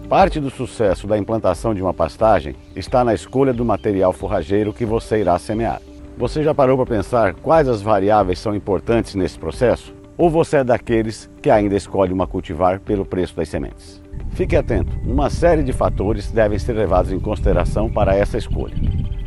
Parte do sucesso da implantação de uma pastagem está na escolha do material forrageiro que você irá semear. Você já parou para pensar quais as variáveis são importantes nesse processo? Ou você é daqueles que ainda escolhe uma cultivar pelo preço das sementes? Fique atento, uma série de fatores devem ser levados em consideração para essa escolha.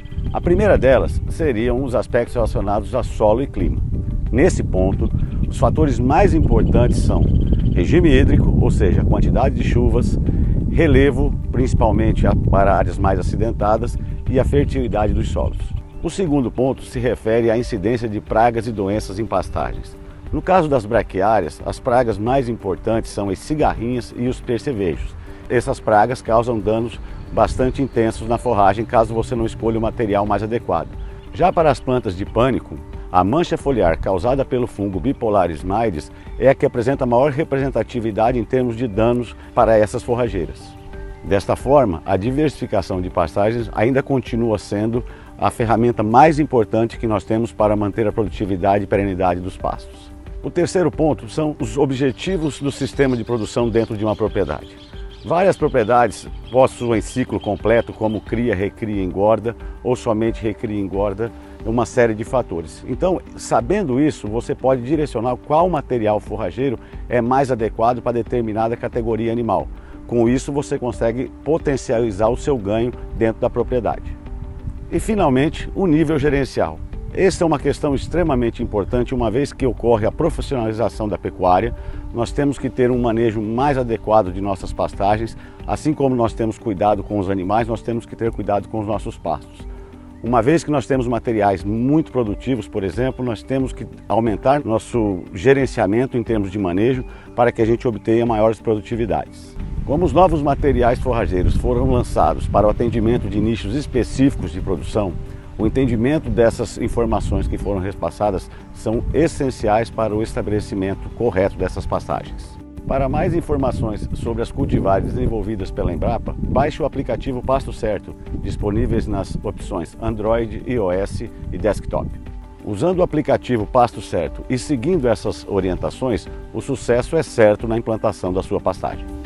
A primeira delas seriam os aspectos relacionados a solo e clima. Nesse ponto, os fatores mais importantes são regime hídrico, ou seja, a quantidade de chuvas, relevo, principalmente para áreas mais acidentadas, e a fertilidade dos solos. O segundo ponto se refere à incidência de pragas e doenças em pastagens. No caso das braquiárias, as pragas mais importantes são as cigarrinhas e os percevejos. Essas pragas causam danos bastante intensos na forragem caso você não escolha o material mais adequado. Já para as plantas de pânico, a mancha foliar causada pelo fungo Bipolaris maides é a que apresenta maior representatividade em termos de danos para essas forrageiras. Desta forma, a diversificação de pastagens ainda continua sendo a ferramenta mais importante que nós temos para manter a produtividade e perenidade dos pastos. O terceiro ponto são os objetivos do sistema de produção dentro de uma propriedade. Várias propriedades possuem ciclo completo, como cria, recria e engorda, ou somente recria e engorda, uma série de fatores. Então, sabendo isso, você pode direcionar qual material forrageiro é mais adequado para determinada categoria animal. Com isso, você consegue potencializar o seu ganho dentro da propriedade. E, finalmente, o nível gerencial. Esta é uma questão extremamente importante, uma vez que ocorre a profissionalização da pecuária. Nós temos que ter um manejo mais adequado de nossas pastagens, assim como nós temos cuidado com os animais, nós temos que ter cuidado com os nossos pastos. Uma vez que nós temos materiais muito produtivos, por exemplo, nós temos que aumentar nosso gerenciamento em termos de manejo para que a gente obtenha maiores produtividades. Como os novos materiais forrageiros foram lançados para o atendimento de nichos específicos de produção, o entendimento dessas informações que foram repassadas são essenciais para o estabelecimento correto dessas pastagens. Para mais informações sobre as cultivares desenvolvidas pela Embrapa, baixe o aplicativo Pasto Certo, disponíveis nas opções Android, iOS e Desktop. Usando o aplicativo Pasto Certo e seguindo essas orientações, o sucesso é certo na implantação da sua pastagem.